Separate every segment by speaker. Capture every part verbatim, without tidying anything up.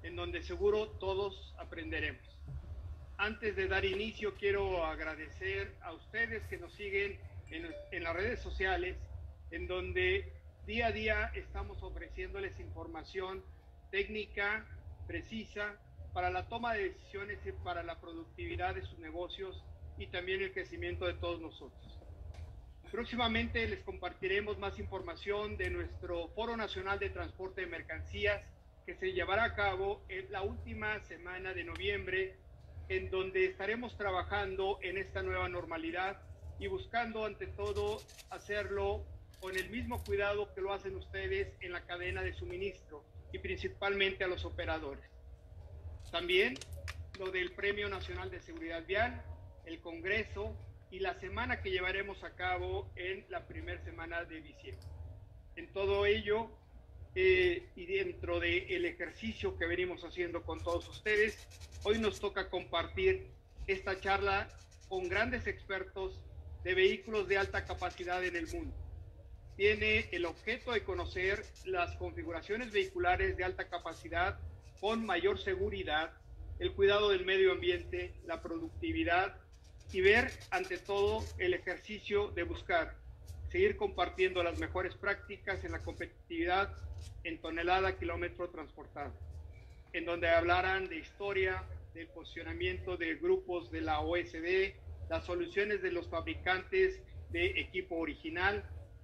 Speaker 1: en donde seguro todos aprenderemos. Antes de dar inicio, quiero agradecer a ustedes que nos siguen en, en las redes sociales, en donde día a día estamos ofreciéndoles información técnica, precisa, para la toma de decisiones y para la productividad de sus negocios y también el crecimiento de todos nosotros. Próximamente les compartiremos más información de nuestro Foro Nacional de Transporte de Mercancías, que se llevará a cabo en la última semana de noviembre, en donde estaremos trabajando en esta nueva normalidad y buscando ante todo hacerlo con el mismo cuidado que lo hacen ustedes en la cadena de suministro y principalmente a los operadores. También lo del Premio Nacional de Seguridad Vial, el Congreso y la semana que llevaremos a cabo en la primera semana de diciembre. En todo ello, eh, y dentro del ejercicio que venimos haciendo con todos ustedes, hoy nos toca compartir esta charla con grandes expertos de vehículos de alta capacidad en el mundo. Tiene el objeto de conocer las configuraciones vehiculares de alta capacidad con mayor seguridad, el cuidado del medio ambiente, la productividad y ver ante todo el ejercicio de buscar seguir compartiendo las mejores prácticas en la competitividad en tonelada kilómetro transportado, en donde hablarán de historia, del posicionamiento de grupos de la O E C D, las soluciones de los fabricantes de equipo original.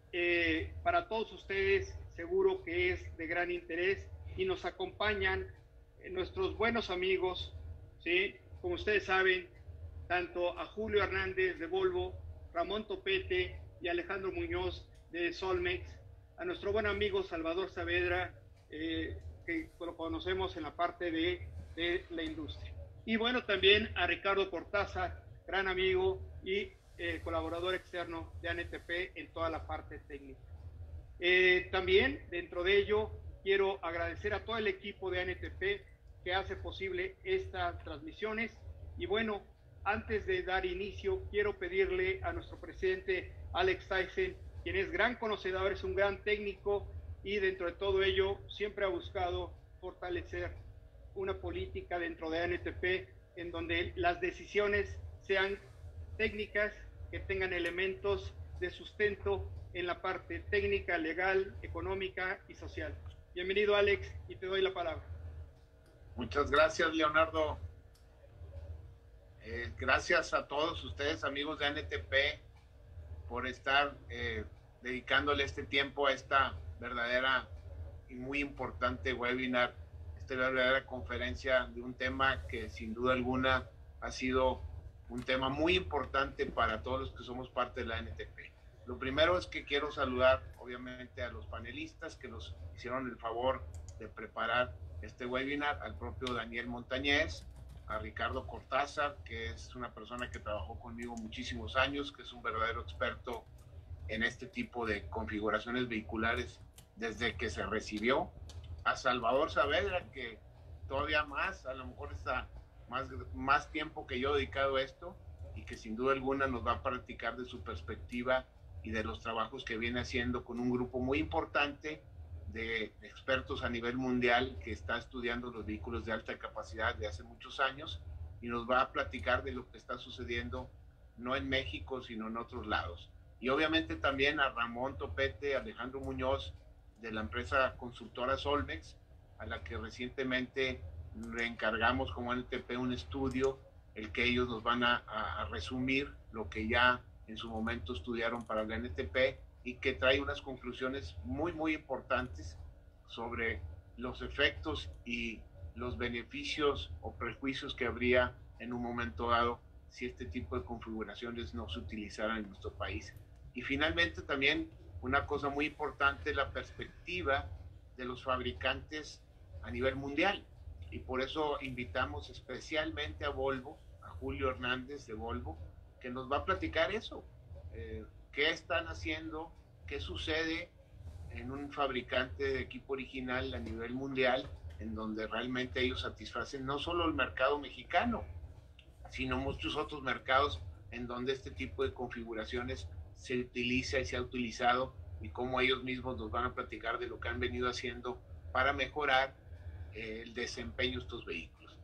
Speaker 1: Eh, para todos ustedes seguro que es de gran interés y nos acompañan nuestros buenos amigos, ¿sí? Como ustedes saben, tanto a Julio Hernández de Volvo, Ramón Topete y Alejandro Muñoz de Solmex, a nuestro buen amigo Salvador Saavedra, eh, que lo conocemos en la parte de, de la industria. Y bueno, también a Ricardo Cortázar, gran amigo y eh, colaborador externo de A N T P en toda la parte técnica. Eh, también dentro de ello quiero agradecer a todo el equipo de A N T P que hace posible estas transmisiones. Y bueno, antes de dar inicio, quiero pedirle a nuestro presidente Alex Tyson, quien es gran conocedor, es un gran técnico y dentro de todo ello siempre ha buscado fortalecer una política dentro de A N T P en donde las decisiones sean técnicas, que tengan elementos de sustento en la parte técnica, legal, económica y social. Bienvenido, Alex, y te doy la palabra.
Speaker 2: Muchas gracias, Leonardo. Eh, gracias a todos ustedes, amigos de A N T P, por estar eh, dedicándole este tiempo a esta verdadera y muy importante webinar, esta verdadera conferencia de un tema que sin duda alguna ha sido un tema muy importante para todos los que somos parte de la A N T P. Lo primero es que quiero saludar obviamente a los panelistas que nos hicieron el favor de preparar este webinar, al propio Daniel Montañez, a Ricardo Cortázar, que es una persona que trabajó conmigo muchísimos años, que es un verdadero experto en este tipo de configuraciones vehiculares desde que se recibió, a Salvador Saavedra, que todavía más, a lo mejor está más, más tiempo que yo dedicado a esto y que sin duda alguna nos va a platicar de su perspectiva y de los trabajos que viene haciendo con un grupo muy importante de expertos a nivel mundial que está estudiando los vehículos de alta capacidad de hace muchos años y nos va a platicar de lo que está sucediendo no en México sino en otros lados. Y obviamente también a Ramón Topete, Alejandro Muñoz de la empresa consultora Solmex, a la que recientemente le encargamos como A N T P un estudio, el que ellos nos van a, a, a resumir lo que ya en su momento estudiaron para la A N T P y que trae unas conclusiones muy, muy importantes sobre los efectos y los beneficios o prejuicios que habría en un momento dado si este tipo de configuraciones no se utilizaran en nuestro país. Y finalmente también una cosa muy importante, la perspectiva de los fabricantes a nivel mundial. Y por eso invitamos especialmente a Volvo, a Julio Hernández de Volvo, que nos va a platicar eso. Eh, qué están haciendo, qué sucede en un fabricante de equipo original a nivel mundial, en donde realmente ellos satisfacen no solo el mercado mexicano, sino muchos otros mercados en donde este tipo de configuraciones se utiliza y se ha utilizado y cómo ellos mismos nos van a platicar de lo que han venido haciendo para mejorar eh, el desempeño de estos vehículos.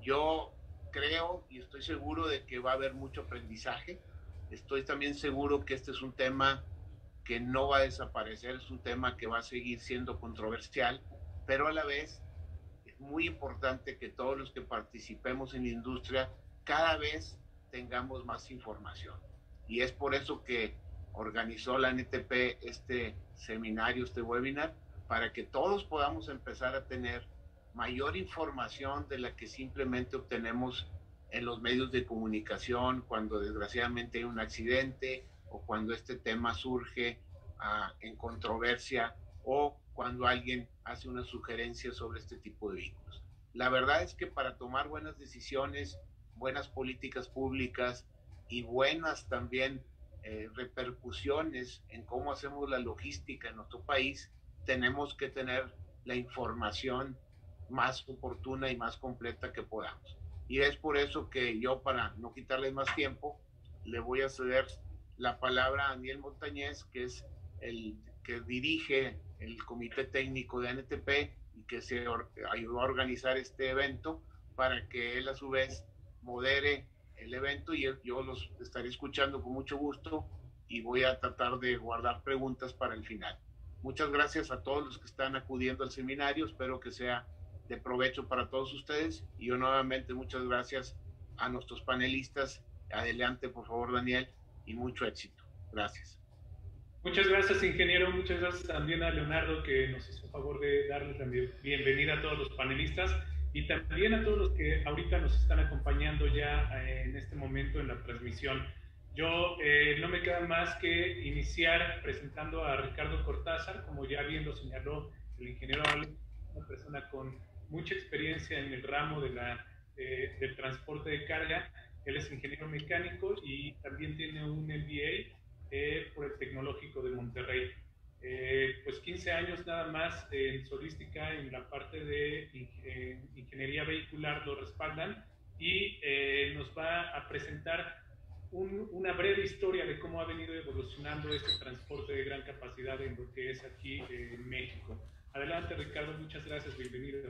Speaker 2: Yo creo y estoy seguro de que va a haber mucho aprendizaje. Estoy también seguro que este es un tema que no va a desaparecer, es un tema que va a seguir siendo controversial, pero a la vez es muy importante que todos los que participemos en la industria cada vez tengamos más información. Y es por eso que organizó la N T P este seminario, este webinar, para que todos podamos empezar a tener mayor información de la que simplemente obtenemos en los medios de comunicación cuando desgraciadamente hay un accidente o cuando este tema surge uh, en controversia o cuando alguien hace una sugerencia sobre este tipo de vehículos. La verdad es que para tomar buenas decisiones, buenas políticas públicas y buenas también eh, repercusiones en cómo hacemos la logística en nuestro país, tenemos que tener la información más oportuna y más completa que podamos. Y es por eso que yo, para no quitarles más tiempo, le voy a ceder la palabra a Daniel Montañez, que es el que dirige el comité técnico de N T P y que se ayudó a organizar este evento, para que él a su vez modere el evento, y yo los estaré escuchando con mucho gusto y voy a tratar de guardar preguntas para el final. Muchas gracias a todos los que están acudiendo al seminario, espero que sea de provecho para todos ustedes, y yo nuevamente muchas gracias a nuestros panelistas. Adelante, por favor, Daniel, y mucho éxito. Gracias.
Speaker 3: Muchas gracias, ingeniero. Muchas gracias también a Leonardo, que nos hizo el favor de darles la bienvenida a todos los panelistas y también a todos los que ahorita nos están acompañando ya en este momento en la transmisión. Yo eh, no me queda más que iniciar presentando a Ricardo Cortázar, como ya bien lo señaló el ingeniero Alex, una persona con mucha experiencia en el ramo de la, eh, del transporte de carga. Él es ingeniero mecánico y también tiene un M B A eh, por el Tecnológico de Monterrey. Eh, pues quince años nada más en Solística, en la parte de eh, ingeniería vehicular lo respaldan, y eh, nos va a presentar un, una breve historia de cómo ha venido evolucionando este transporte de gran capacidad en lo que es aquí eh, en México. Adelante, Ricardo, muchas gracias, bienvenido.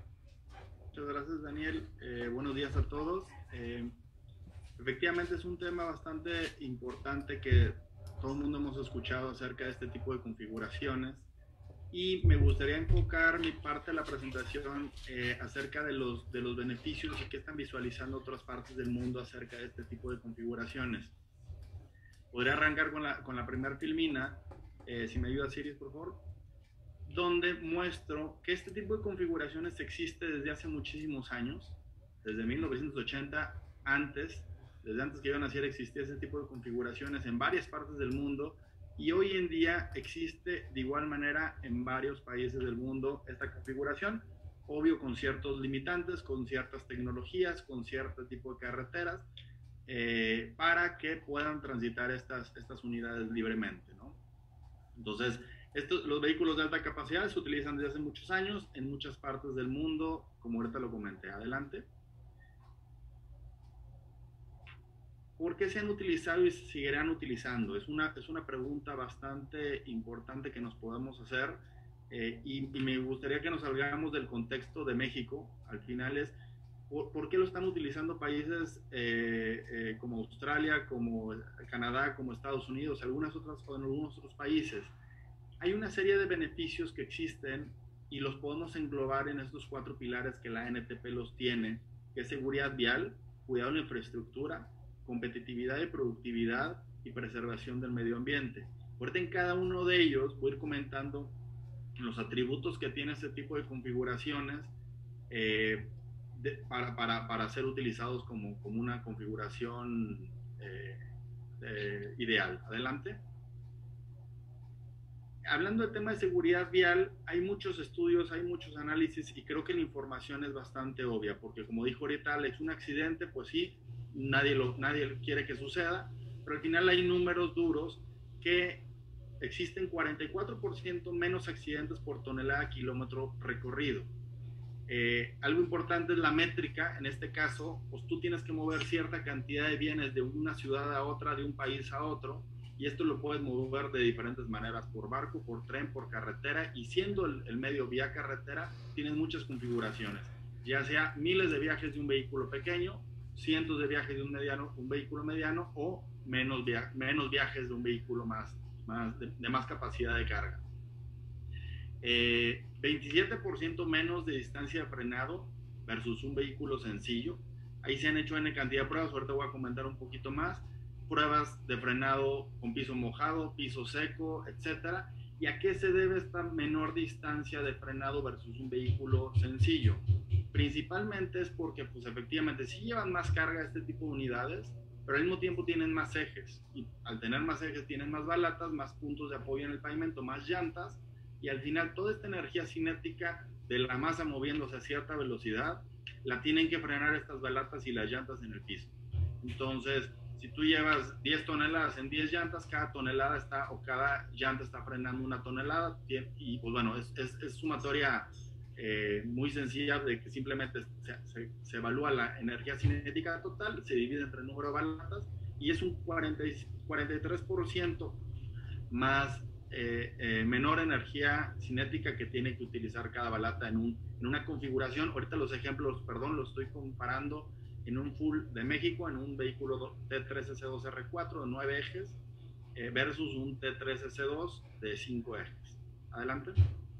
Speaker 4: Muchas gracias, Daniel. Eh, buenos días a todos. Eh, efectivamente es un tema bastante importante que todo el mundo hemos escuchado acerca de este tipo de configuraciones, y me gustaría enfocar mi parte de la presentación eh, acerca de los, de los beneficios y qué están visualizando otras partes del mundo acerca de este tipo de configuraciones. Podría arrancar con la, con la primera filmina, eh, si me ayuda Siris, por favor, donde muestro que este tipo de configuraciones existe desde hace muchísimos años, desde mil novecientos ochenta, antes, desde antes que yo naciera existía ese tipo de configuraciones en varias partes del mundo, y hoy en día existe de igual manera en varios países del mundo esta configuración, obvio con ciertos limitantes, con ciertas tecnologías, con cierto tipo de carreteras, eh, para que puedan transitar estas, estas unidades libremente, ¿no? Entonces, estos, los vehículos de alta capacidad se utilizan desde hace muchos años en muchas partes del mundo, como ahorita lo comenté. Adelante. ¿Por qué se han utilizado y se seguirán utilizando? Es una, es una pregunta bastante importante que nos podemos hacer, eh, y, y me gustaría que nos salgamos del contexto de México. Al final es, ¿por, ¿por qué lo están utilizando países eh, eh, como Australia, como Canadá, como Estados Unidos, algunas otras, o en algunos otros países? Hay una serie de beneficios que existen y los podemos englobar en estos cuatro pilares que la N T P los tiene, que es seguridad vial, cuidado de la infraestructura, competitividad y productividad y preservación del medio ambiente. Ahorita en cada uno de ellos voy a ir comentando los atributos que tiene este tipo de configuraciones eh, de, para, para, para ser utilizados como, como una configuración eh, eh, ideal. Adelante. Hablando del tema de seguridad vial, hay muchos estudios, hay muchos análisis, y creo que la información es bastante obvia, porque como dijo ahorita Alex, un accidente, pues sí, nadie, lo, nadie quiere que suceda, pero al final hay números duros que existen cuarenta y cuatro por ciento menos accidentes por tonelada kilómetro recorrido. Eh, algo importante es la métrica. En este caso, pues tú tienes que mover cierta cantidad de bienes de una ciudad a otra, de un país a otro, y esto lo puedes mover de diferentes maneras, por barco, por tren, por carretera, y siendo el, el medio vía carretera, tienes muchas configuraciones, ya sea miles de viajes de un vehículo pequeño, cientos de viajes de un, mediano, un vehículo mediano, o menos, via menos viajes de un vehículo más, más de, de más capacidad de carga. Eh, veintisiete por ciento menos de distancia de frenado versus un vehículo sencillo. Ahí se han hecho N cantidad de pruebas, ahorita voy a comentar un poquito más. Pruebas de frenado con piso mojado, piso seco, etcétera. ¿Y a qué se debe esta menor distancia de frenado versus un vehículo sencillo? Principalmente es porque, pues efectivamente, sí llevan más carga este tipo de unidades, pero al mismo tiempo tienen más ejes. Y al tener más ejes tienen más balatas, más puntos de apoyo en el pavimento, más llantas, y al final toda esta energía cinética de la masa moviéndose a cierta velocidad, la tienen que frenar estas balatas y las llantas en el piso. Entonces, si tú llevas diez toneladas en diez llantas, cada tonelada está, o cada llanta está frenando una tonelada, y pues bueno, es, es, es sumatoria eh, muy sencilla, de que simplemente se, se, se evalúa la energía cinética total, se divide entre el número de balatas, y es un cuarenta y tres por ciento más eh, eh, menor energía cinética que tiene que utilizar cada balata en, un, en una configuración. Ahorita los ejemplos, perdón, los estoy comparando en un full de México, en un vehículo T tres S dos R cuatro de nueve ejes eh, versus un T tres S dos de cinco ejes. Adelante.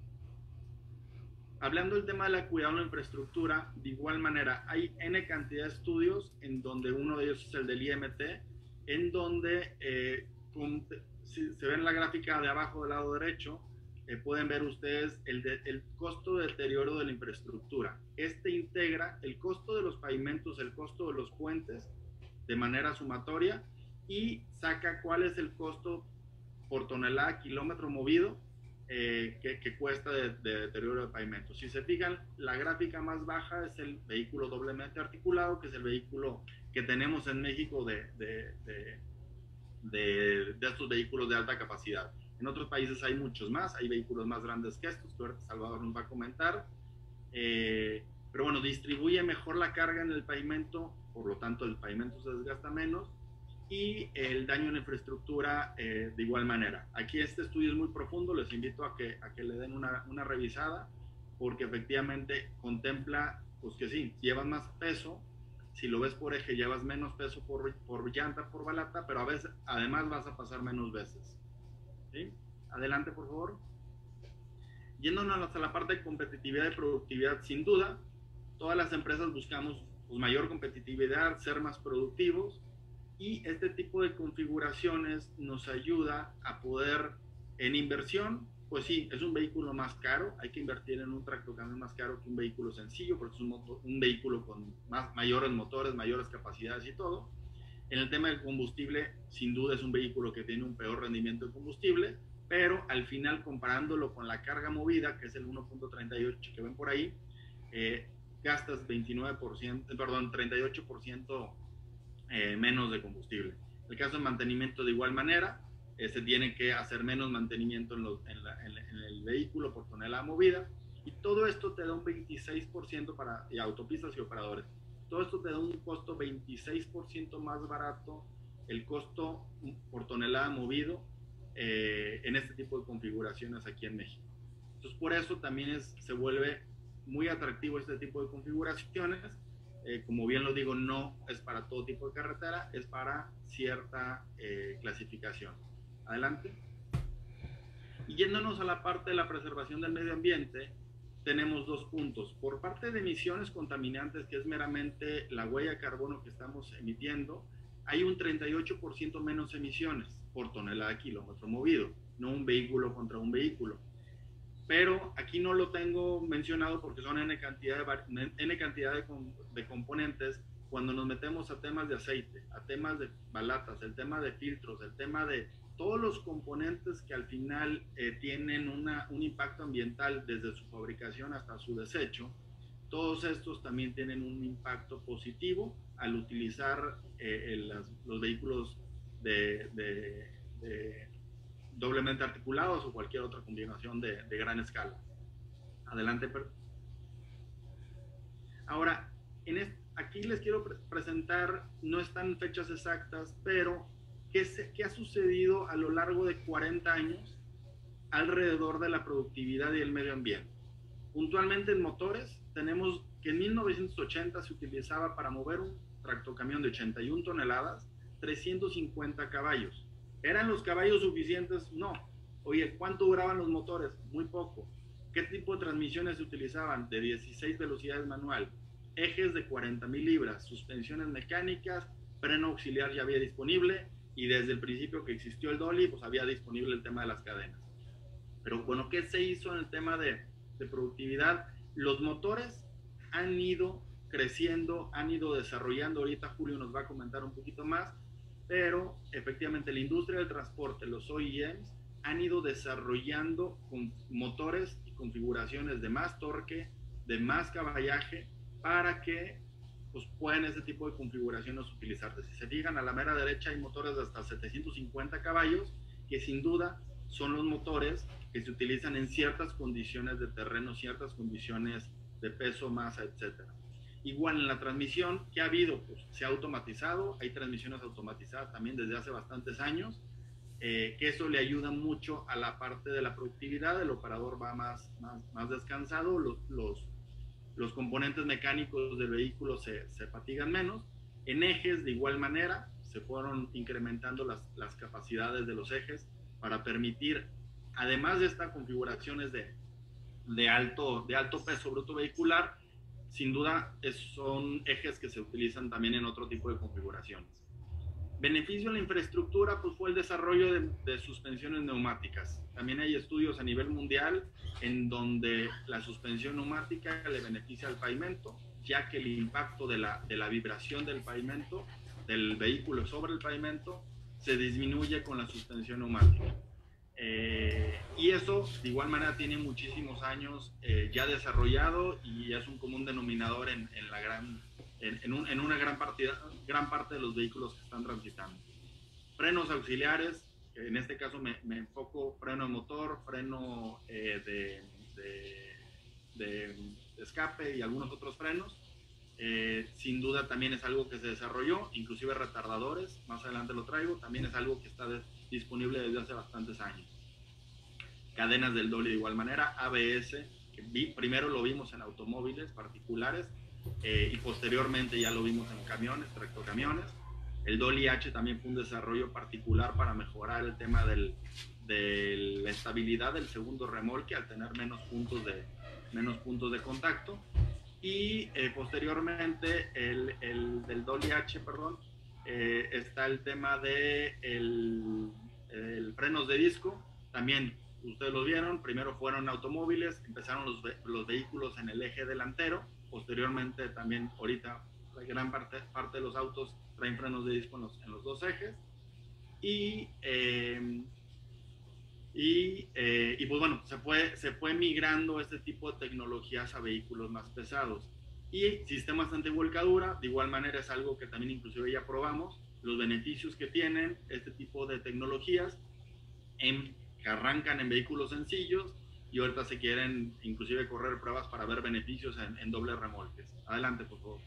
Speaker 4: Hablando del tema de la cuidado de la infraestructura, de igual manera, hay N cantidad de estudios, en donde uno de ellos es el del I M T, en donde, eh, con, si se ve en la gráfica de abajo del lado derecho, eh, pueden ver ustedes el, de, el costo de deterioro de la infraestructura. Este integra el costo de los pavimentos, el costo de los puentes, de manera sumatoria, y saca cuál es el costo por tonelada, kilómetro movido, Eh, que, que cuesta de, de deterioro de pavimento. Si se fijan, la gráfica más baja es el vehículo doblemente articulado, que es el vehículo que tenemos en México de, de, de, de, de estos vehículos de alta capacidad. En otros países hay muchos más, hay vehículos más grandes que estos, que ahorita Salvador nos va a comentar. Eh, pero bueno, distribuye mejor la carga en el pavimento, por lo tanto el pavimento se desgasta menos, y el daño en la infraestructura eh, de igual manera. Aquí este estudio es muy profundo, les invito a que, a que le den una, una revisada, porque efectivamente contempla, pues que sí, llevas más peso, si lo ves por eje llevas menos peso por, por llanta, por balata, pero a veces además vas a pasar menos veces. ¿Sí? Adelante, por favor. Yéndonos hasta la parte de competitividad y productividad, sin duda, todas las empresas buscamos pues, mayor competitividad, ser más productivos, y este tipo de configuraciones nos ayuda a poder, en inversión, pues sí, es un vehículo más caro, hay que invertir en un tractocamión más caro que un vehículo sencillo, porque es un, motor, un vehículo con más, mayores motores, mayores capacidades y todo. En el tema del combustible, sin duda es un vehículo que tiene un peor rendimiento de combustible, pero al final, comparándolo con la carga movida, que es el uno punto treinta y ocho que ven por ahí, eh, gastas veintinueve por ciento, perdón, treinta y ocho por ciento Eh, menos de combustible. En el caso de mantenimiento, de igual manera, eh, se tiene que hacer menos mantenimiento en, los, en, la, en, en el vehículo por tonelada movida, y todo esto te da un veintiséis por ciento para y autopistas y operadores. Todo esto te da un costo veintiséis por ciento más barato, el costo por tonelada movido eh, en este tipo de configuraciones aquí en México. Entonces, por eso también es, se vuelve muy atractivo este tipo de configuraciones. Eh, como bien lo digo, no es para todo tipo de carretera, es para cierta eh, clasificación. Adelante. Y yéndonos a la parte de la preservación del medio ambiente, tenemos dos puntos. Por parte de emisiones contaminantes, que es meramente la huella de carbono que estamos emitiendo, hay un treinta y ocho por ciento menos emisiones por tonelada kilómetro movido, no un vehículo contra un vehículo. Pero aquí no lo tengo mencionado porque son N cantidad de, N cantidad de, de componentes. Cuando nos metemos a temas de aceite, a temas de balatas, el tema de filtros, el tema de todos los componentes que al final eh, tienen una, un impacto ambiental desde su fabricación hasta su desecho, todos estos también tienen un impacto positivo al utilizar eh, el, las, los vehículos de, de, de doblemente articulados o cualquier otra combinación de, de gran escala. Adelante. Ahora, en este, aquí les quiero pre presentar, no están fechas exactas, pero ¿qué, se, ¿qué ha sucedido a lo largo de cuarenta años alrededor de la productividad y el medio ambiente? Puntualmente en motores, tenemos que en mil novecientos ochenta se utilizaba para mover un tractocamión de ochenta y una toneladas, trescientos cincuenta caballos. ¿Eran los caballos suficientes? No. Oye, ¿cuánto duraban los motores? Muy poco. ¿Qué tipo de transmisiones se utilizaban? De dieciséis velocidades manual, ejes de cuarenta mil libras, suspensiones mecánicas, freno auxiliar ya había disponible, y desde el principio que existió el dolly, pues había disponible el tema de las cadenas. Pero bueno, ¿qué se hizo en el tema de, de productividad? Los motores han ido creciendo, han ido desarrollando, ahorita Julio nos va a comentar un poquito más, pero efectivamente la industria del transporte, los O E Ms, han ido desarrollando con motores y configuraciones de más torque, de más caballaje, para que pues, puedan ese tipo de configuraciones utilizarse. Si se fijan, a la mera derecha hay motores de hasta setecientos cincuenta caballos, que sin duda son los motores que se utilizan en ciertas condiciones de terreno, ciertas condiciones de peso, masa, etcétera. Igual en la transmisión, ¿qué ha habido? Pues se ha automatizado, hay transmisiones automatizadas también desde hace bastantes años, eh, que eso le ayuda mucho a la parte de la productividad, el operador va más, más, más descansado, los, los, los componentes mecánicos del vehículo se, se fatigan menos. En ejes, de igual manera, se fueron incrementando las, las capacidades de los ejes para permitir, además de estas configuraciones de, de, alto, de alto peso bruto vehicular, sin duda es, son ejes que se utilizan también en otro tipo de configuraciones. Beneficio de la infraestructura pues fue el desarrollo de, de suspensiones neumáticas. También hay estudios a nivel mundial en donde la suspensión neumática le beneficia al pavimento, ya que el impacto de la, de la vibración del pavimento, del vehículo sobre el pavimento, se disminuye con la suspensión neumática. Eh, y eso de igual manera tiene muchísimos años eh, ya desarrollado y es un común denominador en, en, la gran, en, en, un, en una gran, partida, gran parte de los vehículos que están transitando. Frenos auxiliares, en este caso me, me enfoco freno de motor, freno eh, de, de, de escape y algunos otros frenos. Eh, sin duda también es algo que se desarrolló, inclusive retardadores, más adelante lo traigo, también es algo que está de, disponible desde hace bastantes años. Cadenas del dolly de igual manera, A B S, que vi, primero lo vimos en automóviles particulares eh, y posteriormente ya lo vimos en camiones, tractocamiones. El dolly H también fue un desarrollo particular para mejorar el tema del, de la estabilidad del segundo remolque al tener menos puntos de, menos puntos de contacto. Y eh, posteriormente el, el, del dolly H, perdón, eh, está el tema de el, el frenos de disco. También ustedes lo vieron, primero fueron automóviles, empezaron los, los vehículos en el eje delantero, posteriormente también ahorita la gran parte, parte de los autos traen frenos de disco en los, en los dos ejes. Y... Eh, Y, eh, y pues bueno, se fue, se fue migrando este tipo de tecnologías a vehículos más pesados. Y sistemas antivolcadura, de igual manera es algo que también inclusive ya probamos, los beneficios que tienen este tipo de tecnologías, en, que arrancan en vehículos sencillos y ahorita se quieren inclusive correr pruebas para ver beneficios en, en dobles remolques. Adelante, por favor.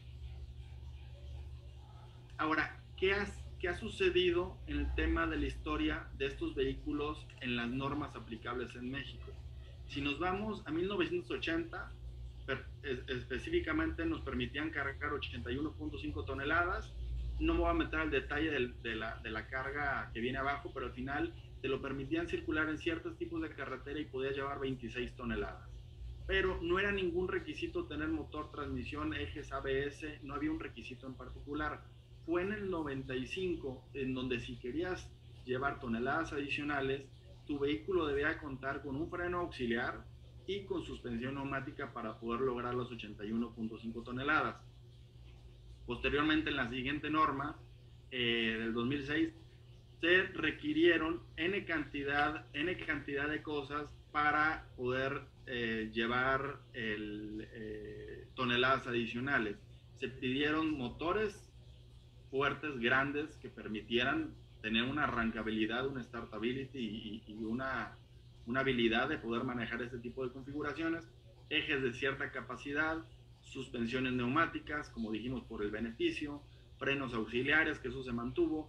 Speaker 4: Ahora, ¿qué has ¿qué ha sucedido en el tema de la historia de estos vehículos en las normas aplicables en México? Si nos vamos a mil novecientos ochenta, específicamente nos permitían cargar ochenta y uno punto cinco toneladas. No me voy a meter al detalle de, de, la, de la carga que viene abajo, pero al final te lo permitían circular en ciertos tipos de carretera y podías llevar veintiséis toneladas. Pero no era ningún requisito tener motor, transmisión, ejes, A B S, no había un requisito en particular. Fue en el noventa y cinco en donde si querías llevar toneladas adicionales, tu vehículo debía contar con un freno auxiliar y con suspensión neumática para poder lograr las ochenta y uno punto cinco toneladas. Posteriormente, en la siguiente norma eh, del dos mil seis, se requirieron N cantidad, N cantidad de cosas para poder eh, llevar el, eh, toneladas adicionales. Se pidieron motores fuertes, grandes, que permitieran tener una arrancabilidad, una startability y, y una, una habilidad de poder manejar este tipo de configuraciones, ejes de cierta capacidad, suspensiones neumáticas, como dijimos, por el beneficio, frenos auxiliares, que eso se mantuvo,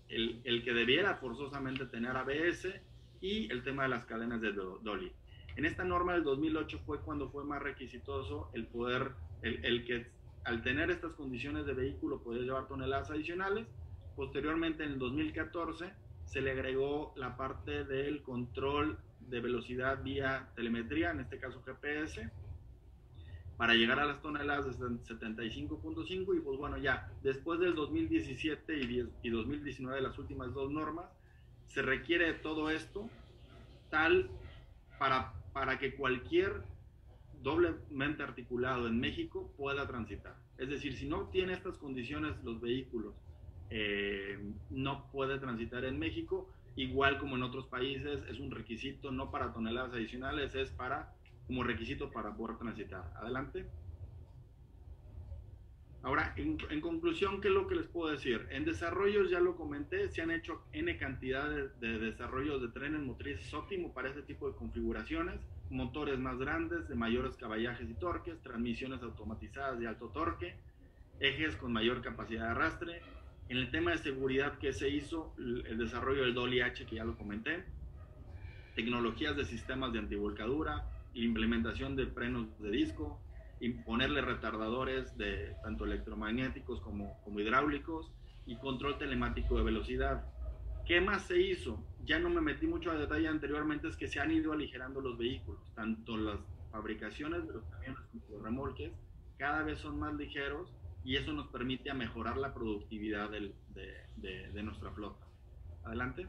Speaker 4: el, el que debiera forzosamente tener A B S y el tema de las cadenas de dolly. En esta norma del dos mil ocho fue cuando fue más requisitoso el poder, el, el que al tener estas condiciones de vehículo podía llevar toneladas adicionales. Posteriormente, en el dos mil catorce, se le agregó la parte del control de velocidad vía telemetría, en este caso G P S, para llegar a las toneladas de setenta y cinco punto cinco. Y pues bueno, ya después del dos mil diecisiete y, diez, y dos mil diecinueve, las últimas dos normas, se requiere de todo esto tal para, para que cualquier doblemente articulado en México pueda transitar. Es decir, si no tiene estas condiciones los vehículos, eh, no puede transitar en México. Igual como en otros países, es un requisito no para toneladas adicionales, es para como requisito para poder transitar. Adelante. Ahora, en, en conclusión, ¿qué es lo que les puedo decir? En desarrollos, ya lo comenté, se han hecho N cantidad de, de desarrollos de trenes motrices óptimo para este tipo de configuraciones, motores más grandes, de mayores caballajes y torques, transmisiones automatizadas de alto torque, ejes con mayor capacidad de arrastre. En el tema de seguridad que se hizo, el desarrollo del Dolly H, que ya lo comenté, tecnologías de sistemas de antivolcadura, implementación de frenos de disco, y ponerle retardadores de tanto electromagnéticos como, como hidráulicos y control telemático de velocidad. ¿Qué más se hizo? Ya no me metí mucho a detalle anteriormente, es que se han ido aligerando los vehículos, tanto las fabricaciones de los camiones como los remolques cada vez son más ligeros, y eso nos permite a mejorar la productividad del, de, de, de nuestra flota. Adelante.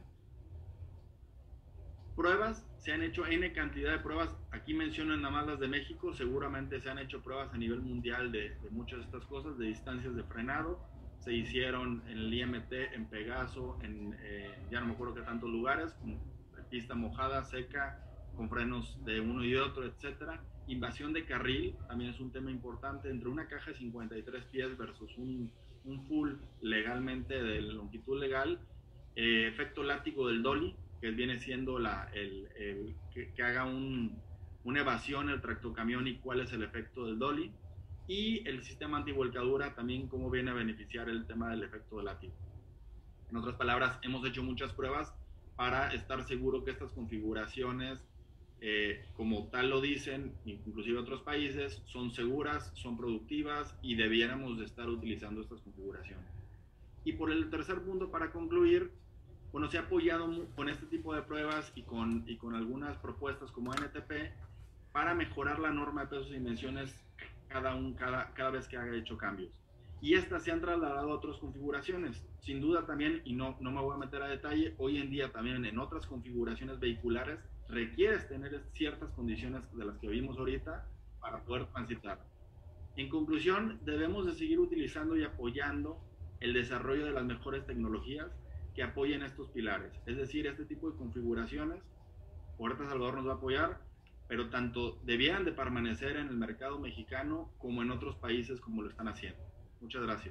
Speaker 4: Pruebas, se han hecho N cantidad de pruebas, aquí menciono nada más las de México, seguramente se han hecho pruebas a nivel mundial de, de muchas de estas cosas, de distancias de frenado, se hicieron en el I M T, en Pegaso, en eh, ya no me acuerdo qué tantos lugares, con pista mojada, seca, con frenos de uno y otro, etcétera. Invasión de carril, también es un tema importante, entre una caja de cincuenta y tres pies versus un, un full legalmente de longitud legal, eh, efecto látigo del dolly, que viene siendo la, el, el, que, que haga un, una evasión el tractocamión y cuál es el efecto del dolly, y el sistema antivolcadura también cómo viene a beneficiar el tema del efecto del látigo. En otras palabras, hemos hecho muchas pruebas para estar seguro que estas configuraciones, eh, como tal lo dicen, inclusive otros países, son seguras, son productivas y debiéramos de estar utilizando estas configuraciones. Y por el tercer punto, para concluir, bueno, se ha apoyado con este tipo de pruebas y con, y con algunas propuestas como N T P para mejorar la norma de pesos y dimensiones cada, un, cada, cada vez que haya hecho cambios. Y estas se han trasladado a otras configuraciones. Sin duda también, y no, no me voy a meter a detalle, hoy en día también en otras configuraciones vehiculares requieres tener ciertas condiciones de las que vimos ahorita para poder transitar. En conclusión, debemos de seguir utilizando y apoyando el desarrollo de las mejores tecnologías que apoyen estos pilares, es decir, este tipo de configuraciones. Ahorita Salvador nos va a apoyar, pero tanto debieran de permanecer en el mercado mexicano como en otros países como lo están haciendo. Muchas gracias.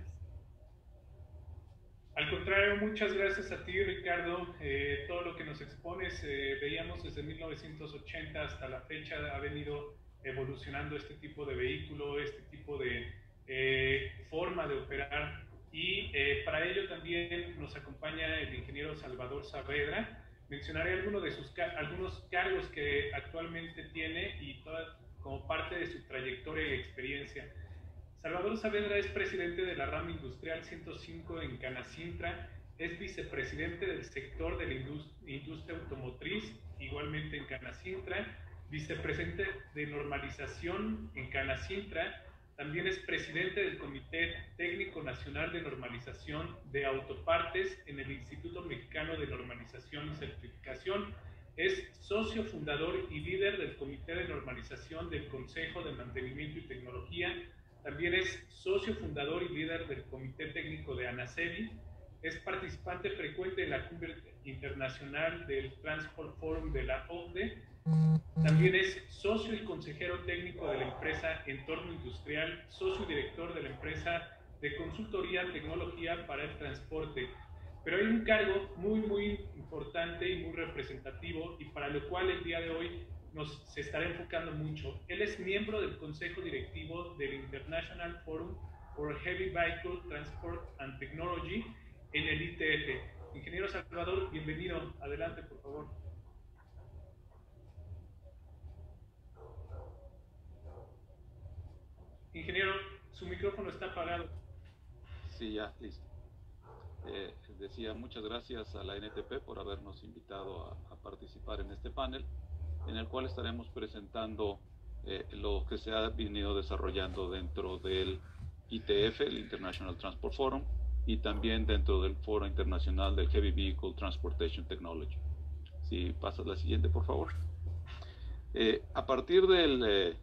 Speaker 3: Al contrario, muchas gracias a ti, Ricardo. Eh, todo lo que nos expones, eh, veíamos desde mil novecientos ochenta hasta la fecha, ha venido evolucionando este tipo de vehículo, este tipo de eh, forma de operar. Y eh, para ello también nos acompaña el ingeniero Salvador Saavedra. Mencionaré algunos de sus algunos cargos que actualmente tiene y toda, como parte de su trayectoria y experiencia. Salvador Saavedra es presidente de la rama industrial ciento cinco en Canacintra, es vicepresidente del sector de la industria automotriz, igualmente en Canacintra, vicepresidente de normalización en Canacintra. También es presidente del Comité Técnico Nacional de Normalización de Autopartes en el Instituto Mexicano de Normalización y Certificación. Es socio fundador y líder del Comité de Normalización del Consejo de Mantenimiento y Tecnología. También es socio fundador y líder del Comité Técnico de ANACEBI. Es participante frecuente en la Cumbre Internacional del Transport Forum de la O C D E. También es socio y consejero técnico de la empresa Entorno Industrial, socio director de la empresa de consultoría Tecnología para el Transporte. Pero hay un cargo muy, muy importante y muy representativo y para lo cual el día de hoy nos se estará enfocando mucho. Él es miembro del consejo directivo del International Forum for Heavy Vehicle Transport and Technology en el I T F Ingeniero Salvador, bienvenido. Adelante, por favor. Ingeniero, su micrófono está apagado.
Speaker 5: Sí, ya, listo. Eh, decía, muchas gracias a la N T P por habernos invitado a, a participar en este panel, en el cual estaremos presentando eh, lo que se ha venido desarrollando dentro del I T F, el International Transport Forum, y también dentro del Foro Internacional del Heavy Vehicle Transportation Technology. Si pasas la siguiente, por favor. Eh, a partir del, eh,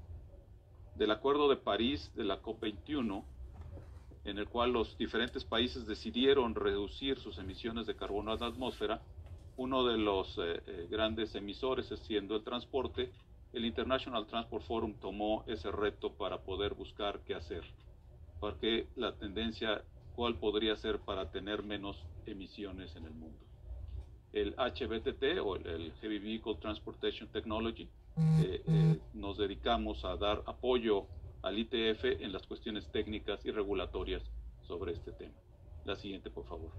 Speaker 5: del Acuerdo de París de la COP veintiuno, en el cual los diferentes países decidieron reducir sus emisiones de carbono a la atmósfera, uno de los eh, eh, grandes emisores siendo el transporte, el International Transport Forum tomó ese reto para poder buscar qué hacer, porque la tendencia, cuál podría ser para tener menos emisiones en el mundo. El H V T T, o el, el Heavy Vehicle Transportation Technology, eh, eh, nos dedicamos a dar apoyo al I T F en las cuestiones técnicas y regulatorias sobre este tema. La siguiente, por favor.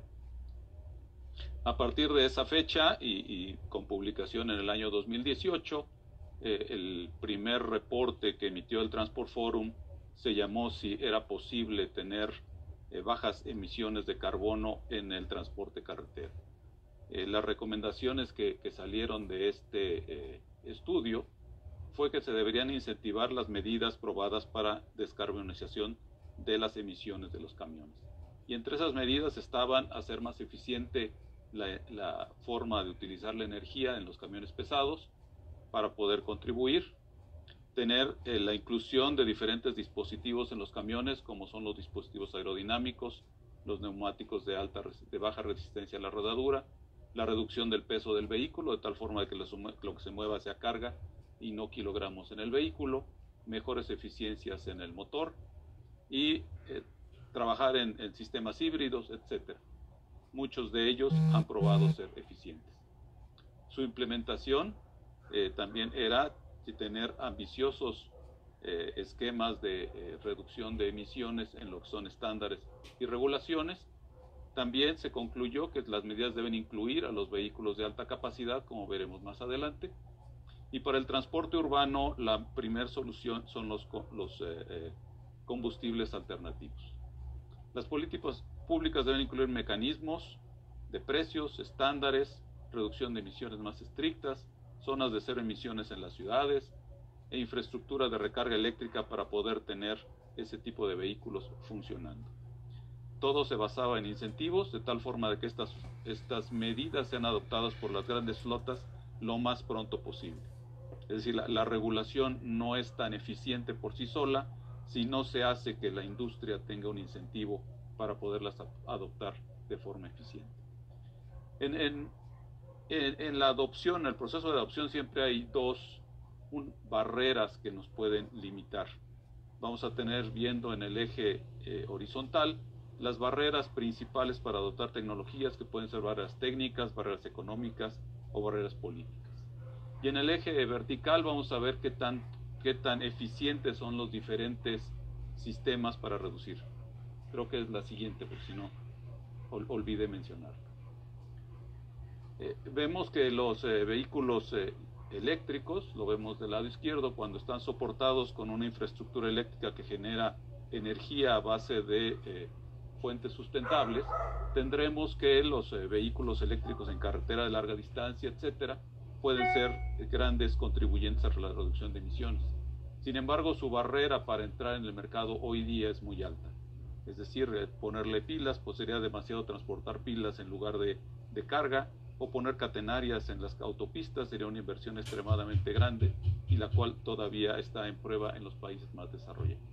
Speaker 5: A partir de esa fecha y, y con publicación en el año dos mil dieciocho, eh, el primer reporte que emitió el Transport Forum se llamó si era posible tener eh, bajas emisiones de carbono en el transporte carretero. Eh, las recomendaciones que, que salieron de este eh, estudio fue que se deberían incentivar las medidas probadas para descarbonización de las emisiones de los camiones. Y entre esas medidas estaban hacer más eficiente la, la forma de utilizar la energía en los camiones pesados para poder contribuir, tener eh, la inclusión de diferentes dispositivos en los camiones, como son los dispositivos aerodinámicos, los neumáticos de, alta, de baja resistencia a la rodadura, la reducción del peso del vehículo, de tal forma de que lo, lo que se mueva sea carga y no kilogramos en el vehículo, mejores eficiencias en el motor y eh, trabajar en, en sistemas híbridos, etcétera. Muchos de ellos han probado ser eficientes. Su implementación eh, también era tener ambiciosos eh, esquemas de eh, reducción de emisiones en lo que son estándares y regulaciones. También se concluyó que las medidas deben incluir a los vehículos de alta capacidad, como veremos más adelante. Y para el transporte urbano, la primera solución son los, los eh, eh, combustibles alternativos. Las políticas públicas deben incluir mecanismos de precios, estándares, reducción de emisiones más estrictas, zonas de cero emisiones en las ciudades e infraestructura de recarga eléctrica para poder tener ese tipo de vehículos funcionando. Todo se basaba en incentivos, de tal forma de que estas, estas medidas sean adoptadas por las grandes flotas lo más pronto posible. Es decir, la, la regulación no es tan eficiente por sí sola si no se hace que la industria tenga un incentivo para poderlas adoptar de forma eficiente. En, en, en, en la adopción, en el proceso de adopción, siempre hay dos un, barreras que nos pueden limitar. Vamos a tener viendo en el eje eh, horizontal las barreras principales para adoptar tecnologías, que pueden ser barreras técnicas, barreras económicas o barreras políticas. Y en el eje vertical vamos a ver qué tan, qué tan eficientes son los diferentes sistemas para reducir. Creo que es la siguiente, porque si no, ol, olvidé mencionar. Eh, vemos que los eh, vehículos eh, eléctricos, lo vemos del lado izquierdo, cuando están soportados con una infraestructura eléctrica que genera energía a base de eh, fuentes sustentables, tendremos que los eh, vehículos eléctricos en carretera de larga distancia, etcétera, pueden ser grandes contribuyentes a la reducción de emisiones. Sin embargo, su barrera para entrar en el mercado hoy día es muy alta. Es decir, eh, ponerle pilas, pues sería demasiado transportar pilas en lugar de, de carga, o poner catenarias en las autopistas sería una inversión extremadamente grande y la cual todavía está en prueba en los países más desarrollados.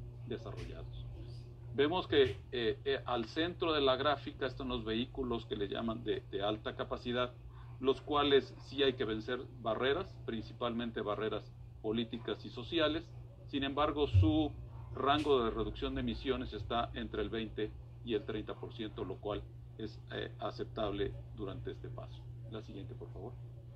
Speaker 5: Vemos que eh, eh, al centro de la gráfica están los vehículos que le llaman de, de alta capacidad, los cuales sí hay que vencer barreras, principalmente barreras políticas y sociales. Sin embargo, su rango de reducción de emisiones está entre el veinte y el treinta por ciento, lo cual es eh, aceptable durante este paso. La siguiente, por favor.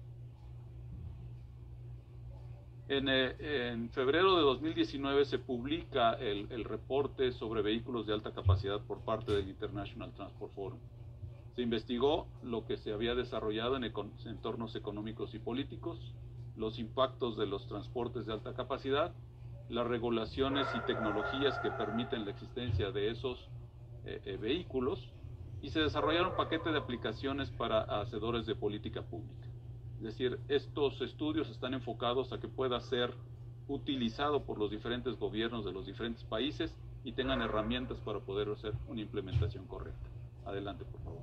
Speaker 5: En, eh, en febrero de dos mil diecinueve se publica el, el reporte sobre vehículos de alta capacidad por parte del International Transport Forum. Se investigó lo que se había desarrollado en entornos económicos y políticos, los impactos de los transportes de alta capacidad, las regulaciones y tecnologías que permiten la existencia de esos eh, eh, vehículos, y se desarrollaron un paquete de aplicaciones para hacedores de política pública. Es decir, estos estudios están enfocados a que pueda ser utilizado por los diferentes gobiernos de los diferentes países y tengan herramientas para poder hacer una implementación correcta. Adelante, por favor.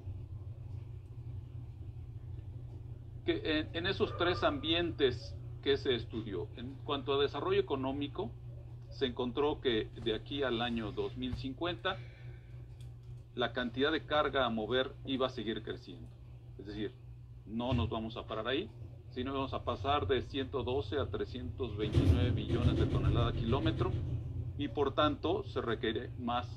Speaker 5: Que en, en esos tres ambientes que se estudió, en cuanto a desarrollo económico, se encontró que de aquí al año dos mil cincuenta la cantidad de carga a mover iba a seguir creciendo. Es decir, no nos vamos a parar ahí, sino vamos a pasar de ciento doce a trescientos veintinueve billones de toneladas kilómetro, y por tanto se requiere más,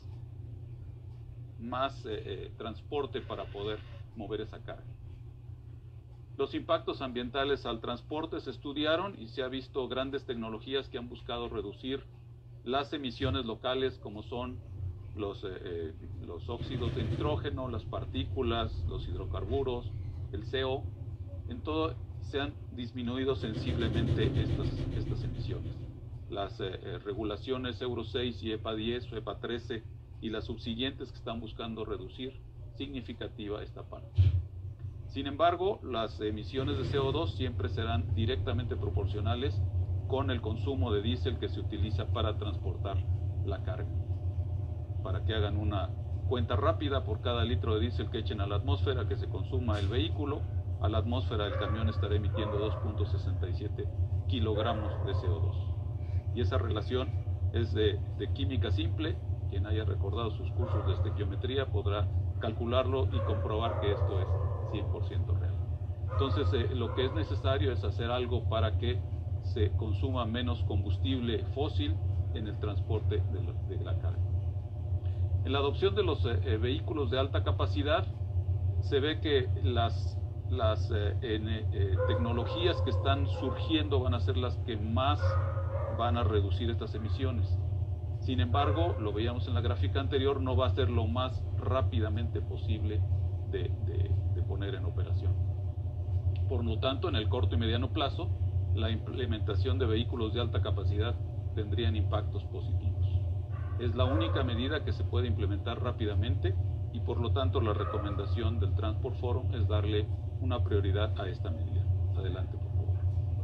Speaker 5: más eh, eh, transporte para poder mover esa carga. Los impactos ambientales al transporte se estudiaron y se ha visto grandes tecnologías que han buscado reducir las emisiones locales, como son los, eh, los óxidos de nitrógeno, las partículas, los hidrocarburos, el C O. En todo se han disminuido sensiblemente estas, estas emisiones. Las eh, eh, regulaciones Euro seis y EPA diez o EPA trece y las subsiguientes que están buscando reducir significativa esta parte. Sin embargo, las emisiones de C O dos siempre serán directamente proporcionales con el consumo de diésel que se utiliza para transportar la carga. Para que hagan una cuenta rápida, por cada litro de diésel que echen a la atmósfera que se consuma el vehículo, a la atmósfera del camión estará emitiendo dos punto sesenta y siete kilogramos de C O dos. Y esa relación es de, de química simple. Quien haya recordado sus cursos de estequiometría podrá calcularlo y comprobar que esto es cien por ciento real. Entonces, eh, lo que es necesario es hacer algo para que se consuma menos combustible fósil en el transporte de la, de la carga. En la adopción de los eh, vehículos de alta capacidad, se ve que las, las eh, en, eh, tecnologías que están surgiendo van a ser las que más van a reducir estas emisiones. Sin embargo, lo veíamos en la gráfica anterior, no va a ser lo más rápidamente posible de, de, de poner en operación. Por lo tanto, en el corto y mediano plazo, la implementación de vehículos de alta capacidad tendrían impactos positivos. Es la única medida que se puede implementar rápidamente y por lo tanto la recomendación del Transport Forum es darle una prioridad a esta medida. Adelante, por favor.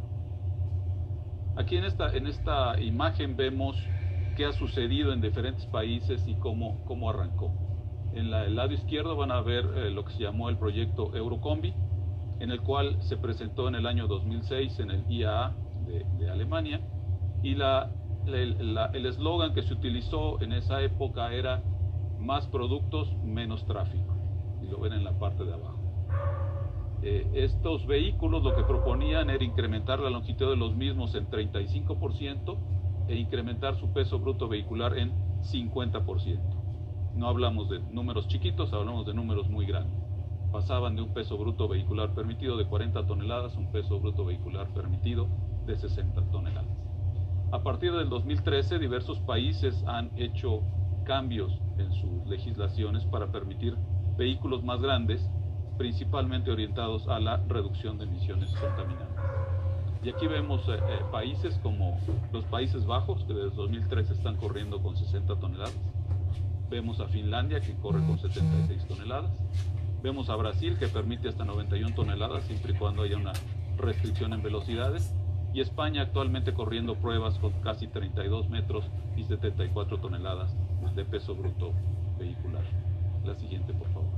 Speaker 5: Aquí en esta, en esta imagen vemos qué ha sucedido en diferentes países y cómo, cómo arrancó. En la, el lado izquierdo van a ver eh, lo que se llamó el proyecto Eurocombi, en el cual se presentó en el año dos mil seis en el I A A de, de Alemania, y la, la, el eslogan que se utilizó en esa época era más productos, menos tráfico, y lo ven en la parte de abajo. Eh, estos vehículos lo que proponían era incrementar la longitud de los mismos en treinta y cinco por ciento e incrementar su peso bruto vehicular en cincuenta por ciento. No hablamos de números chiquitos, hablamos de números muy grandes. Pasaban de un peso bruto vehicular permitido de cuarenta toneladas a un peso bruto vehicular permitido de sesenta toneladas. A partir del dos mil trece, diversos países han hecho cambios en sus legislaciones para permitir vehículos más grandes, principalmente orientados a la reducción de emisiones contaminantes. Y aquí vemos eh, eh, países como los Países Bajos, que desde dos mil trece están corriendo con sesenta toneladas. Vemos a Finlandia, que corre con setenta y seis toneladas. Vemos a Brasil, que permite hasta noventa y una toneladas, siempre y cuando haya una restricción en velocidades. Y España actualmente corriendo pruebas con casi treinta y dos metros y setenta y cuatro toneladas de peso bruto vehicular. La siguiente, por favor.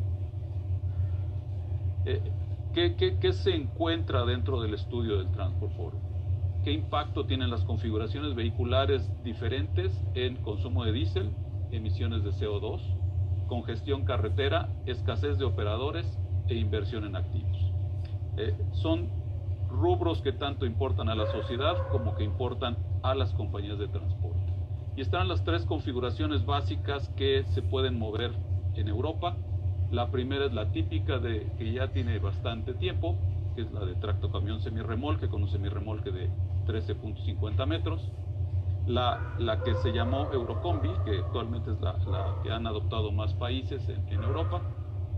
Speaker 5: Eh, ¿qué, qué, ¿Qué se encuentra dentro del estudio del Transport Forum? ¿Qué impacto tienen las configuraciones vehiculares diferentes en consumo de diésel, emisiones de C O dos, congestión carretera, escasez de operadores e inversión en activos? Eh, son rubros que tanto importan a la sociedad como que importan a las compañías de transporte. Y están las tres configuraciones básicas que se pueden mover en Europa. La primera es la típica de que ya tiene bastante tiempo, que es la de tractocamión semirremolque con un semirremolque de trece punto cincuenta metros. La, la que se llamó Eurocombi, que actualmente es la, la que han adoptado más países en, en Europa,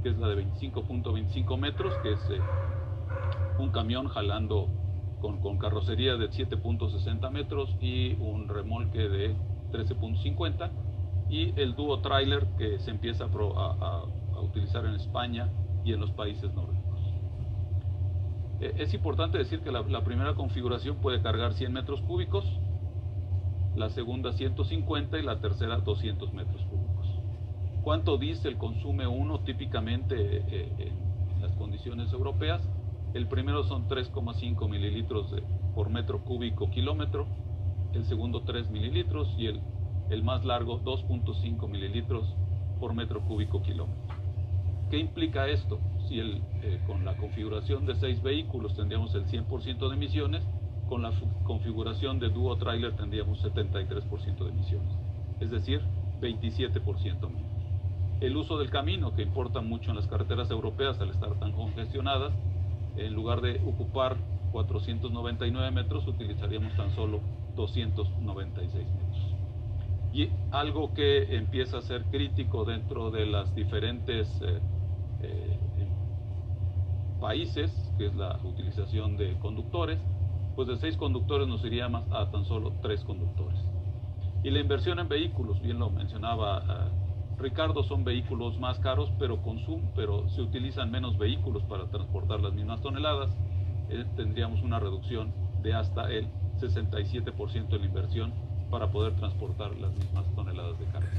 Speaker 5: que es la de veinticinco punto veinticinco metros, que es eh, un camión jalando con, con carrocería de siete punto sesenta metros y un remolque de trece punto cincuenta, y el dúo trailer que se empieza a, pro, a, a, a utilizar en España y en los países nórdicos. Eh, es importante decir que la, la primera configuración puede cargar cien metros cúbicos, la segunda ciento cincuenta y la tercera doscientos metros cúbicos. ¿Cuánto diésel consume uno típicamente eh, en las condiciones europeas? El primero son tres coma cinco mililitros de, por metro cúbico kilómetro, el segundo tres mililitros y el, el más largo dos punto cinco mililitros por metro cúbico kilómetro. ¿Qué implica esto? Si el, eh, con la configuración de seis vehículos tendríamos el cien por ciento de emisiones, con la configuración de dúo trailer tendríamos setenta y tres por ciento de emisiones, es decir, veintisiete por ciento menos. El uso del camino, que importa mucho en las carreteras europeas al estar tan congestionadas, en lugar de ocupar cuatrocientos noventa y nueve metros, utilizaríamos tan solo doscientos noventa y seis metros. Y algo que empieza a ser crítico dentro de las diferentes eh, eh, países, que es la utilización de conductores, pues de seis conductores nos iríamos a tan solo tres conductores. Y la inversión en vehículos, bien lo mencionaba uh, Ricardo, son vehículos más caros, pero consumen, pero se utilizan menos vehículos para transportar las mismas toneladas. Eh, tendríamos una reducción de hasta el sesenta y siete por ciento de la inversión para poder transportar las mismas toneladas de carga.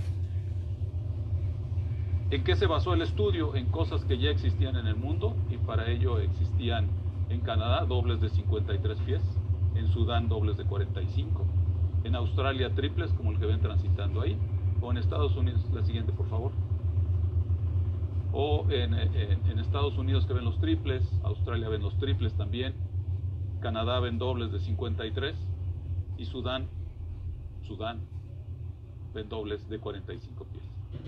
Speaker 5: ¿En qué se basó el estudio? En cosas que ya existían en el mundo, y para ello existían en Canadá dobles de cincuenta y tres pies, en Sudán dobles de cuarenta y cinco, en Australia triples como el que ven transitando ahí, o en Estados Unidos, la siguiente por favor, o en, en, en Estados Unidos que ven los triples, Australia ven los triples también, Canadá ven dobles de cincuenta y tres y Sudán, Sudán ven dobles de cuarenta y cinco pies.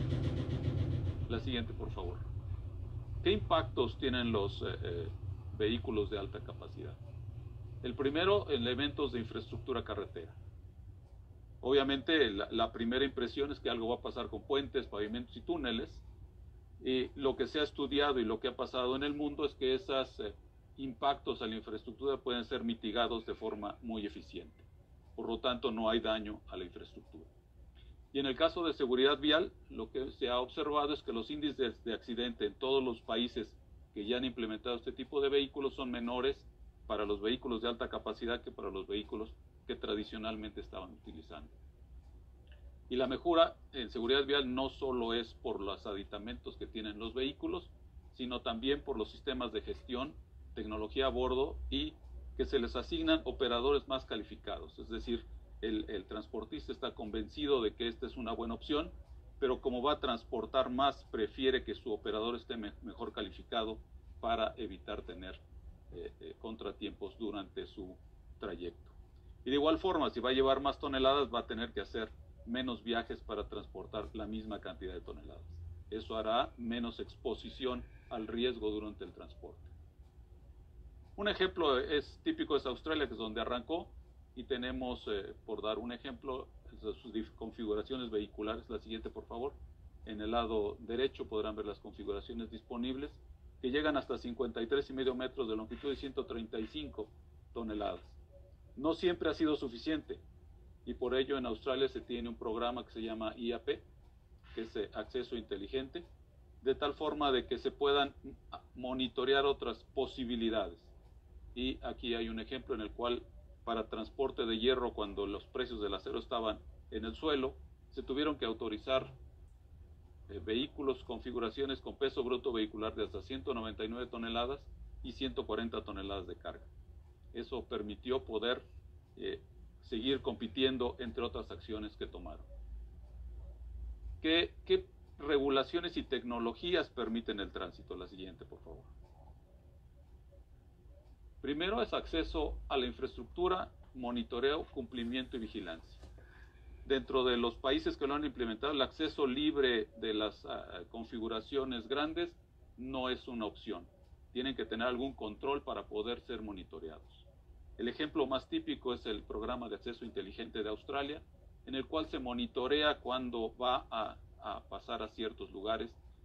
Speaker 5: La siguiente por favor. ¿Qué impactos tienen los eh, eh, vehículos de alta capacidad? El primero, en elementos de infraestructura carretera. Obviamente la, la primera impresión es que algo va a pasar con puentes, pavimentos y túneles, y lo que se ha estudiado y lo que ha pasado en el mundo es que esos eh, impactos a la infraestructura pueden ser mitigados de forma muy eficiente, por lo tanto no hay daño a la infraestructura. Y en el caso de seguridad vial, lo que se ha observado es que los índices de accidente en todos los países que ya han implementado este tipo de vehículos son menores para los vehículos de alta capacidad que para los vehículos que tradicionalmente estaban utilizando. Y la mejora en seguridad vial no solo es por los aditamentos que tienen los vehículos, sino también por los sistemas de gestión, tecnología a bordo y que se les asignan operadores más calificados. Es decir, el, el transportista está convencido de que esta es una buena opción, pero como va a transportar más, prefiere que su operador esté me, mejor calificado para evitar tener eh, eh, contratiempos durante su trayecto. Y de igual forma, si va a llevar más toneladas, va a tener que hacer menos viajes para transportar la misma cantidad de toneladas. Eso hará menos exposición al riesgo durante el transporte. Un ejemplo es típico es Australia, que es donde arrancó, y tenemos, eh, por dar un ejemplo, sus configuraciones vehiculares. La siguiente, por favor. En el lado derecho podrán ver las configuraciones disponibles, que llegan hasta cincuenta y tres y medio metros de longitud y ciento treinta y cinco toneladas. No siempre ha sido suficiente, y por ello en Australia se tiene un programa que se llama I A P, que es acceso inteligente, de tal forma de que se puedan monitorear otras posibilidades. Y aquí hay un ejemplo en el cual, para transporte de hierro, cuando los precios del acero estaban en el suelo, se tuvieron que autorizar eh, vehículos, configuraciones con peso bruto vehicular de hasta ciento noventa y nueve toneladas y ciento cuarenta toneladas de carga. Eso permitió poder eh, seguir compitiendo, entre otras acciones que tomaron. ¿Qué, qué regulaciones y tecnologías permiten el tránsito? La siguiente, por favor. Primero es acceso a la infraestructura, monitoreo, cumplimiento y vigilancia. Dentro de los países que lo han implementado, el acceso libre de las uh, configuraciones grandes no es una opción. Tienen que tener algún control para poder ser monitoreados. El ejemplo más típico es el programa de acceso inteligente de Australia, en el cual se monitorea cuando va a, a pasar a ciertos lugares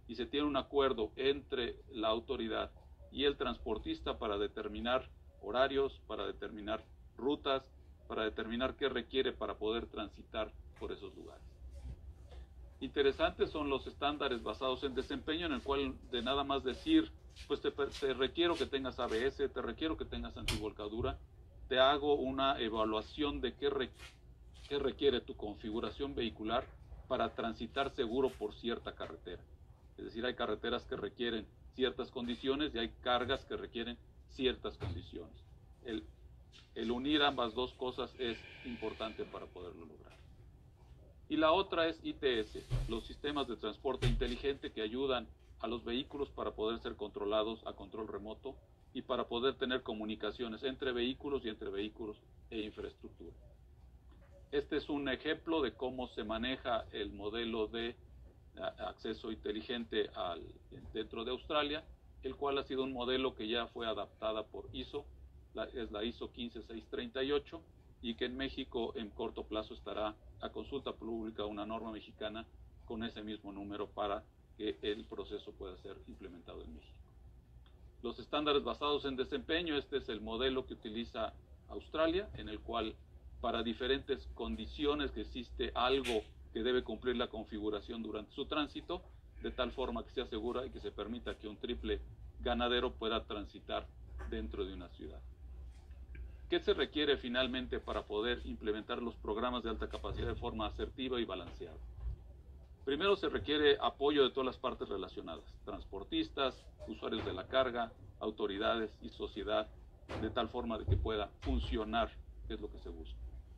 Speaker 5: y se tiene un acuerdo entre la autoridad y el transportista para determinar horarios, para determinar rutas, para determinar qué requiere para poder transitar por esos lugares. Interesantes son los estándares basados en desempeño, en el cual de nada más decir, pues te, te requiero que tengas A B S, te requiero que tengas antivolcadura, te hago una evaluación de qué, re, qué requiere tu configuración vehicular para transitar seguro por cierta carretera. Es decir, hay carreteras que requieren ciertas condiciones y hay cargas que requieren ciertas condiciones. El, el unir ambas dos cosas es importante para poderlo lograr. Y la otra es I T S, los sistemas de transporte inteligente que ayudan a los vehículos para poder ser controlados a control remoto y para poder tener comunicaciones entre vehículos y entre vehículos e infraestructura. Este es un ejemplo de cómo se maneja el modelo de acceso inteligente al, dentro de Australia, el cual ha sido un modelo que ya fue adaptada por I S O, la, es la I S O quince mil seiscientos treinta y ocho, y que en México en corto plazo estará a consulta pública una norma mexicana con ese mismo número para que el proceso pueda ser implementado en México. Los estándares basados en desempeño, este es el modelo que utiliza Australia, en el cual para diferentes condiciones que existe algo que debe cumplir la configuración durante su tránsito, de tal forma que sea segura y que se permita que un triple ganadero pueda transitar dentro de una ciudad. ¿Qué se requiere finalmente para poder implementar los programas de alta capacidad de forma asertiva y balanceada? Primero se requiere apoyo de todas las partes relacionadas, transportistas, usuarios de la carga, autoridades y sociedad, de tal forma de que pueda funcionar, que es lo que se busca.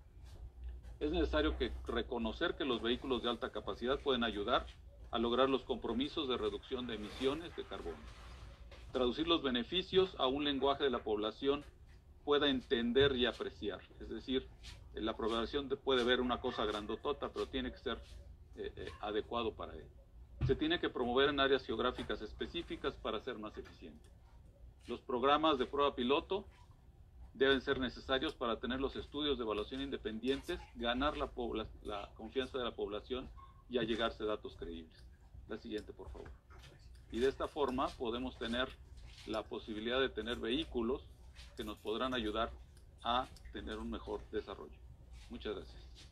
Speaker 5: Es necesario que reconocer que los vehículos de alta capacidad pueden ayudar a lograr los compromisos de reducción de emisiones de carbono. Traducir los beneficios a un lenguaje de la población pueda entender y apreciar. Es decir, la población puede ver una cosa grandotota, pero tiene que ser eh, eh, adecuado para él. Se tiene que promover en áreas geográficas específicas para ser más eficiente. Los programas de prueba piloto deben ser necesarios para tener los estudios de evaluación independientes, ganar la, la confianza de la población y allegarse datos creíbles. La siguiente, por favor. Y de esta forma podemos tener la posibilidad de tener vehículos que nos podrán ayudar a tener un mejor desarrollo. Muchas gracias.